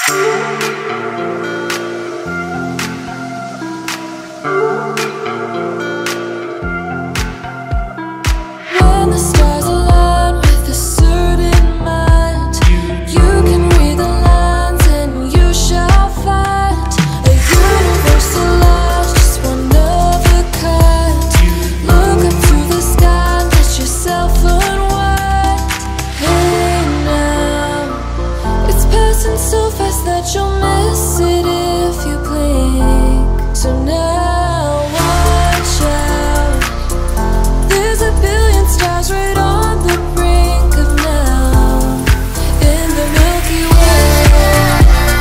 When the stars align with a certain mind, you can read the lines and you shall find a universal light, just one of a kind. Look up to the sky, let yourself unwind. Hey now, it's passing so fast that you'll miss it if you blink. So now watch out, there's a billion stars right on the brink of now, in the Milky Way.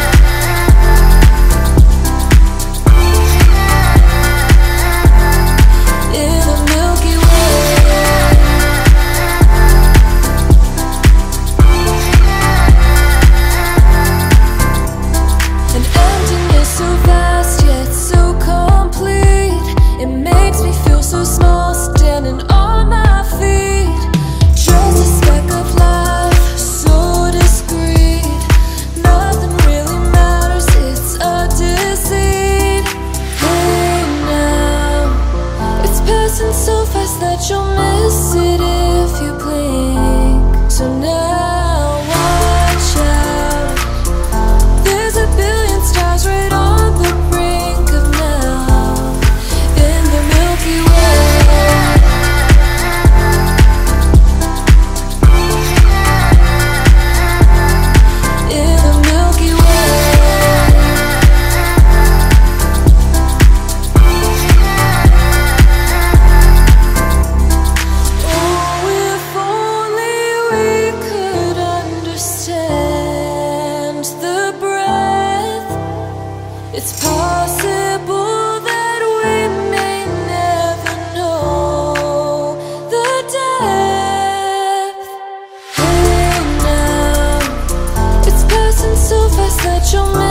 In the Milky Way. An emptiness so vast yet so complete, it makes me feel so small standing on my feet. Just a speck of life, so discreet, nothing really matters, it's a deceit. Hey now, it's passing so fast that you'll miss it if you blink. So now watch out, there's a billion stars right on the brink of now, in the Milky Way. In the Milky Way. Oh, if only we could understand the breath. It's possible that we may never know the depth. Hey now, it's passing so fast that you'll miss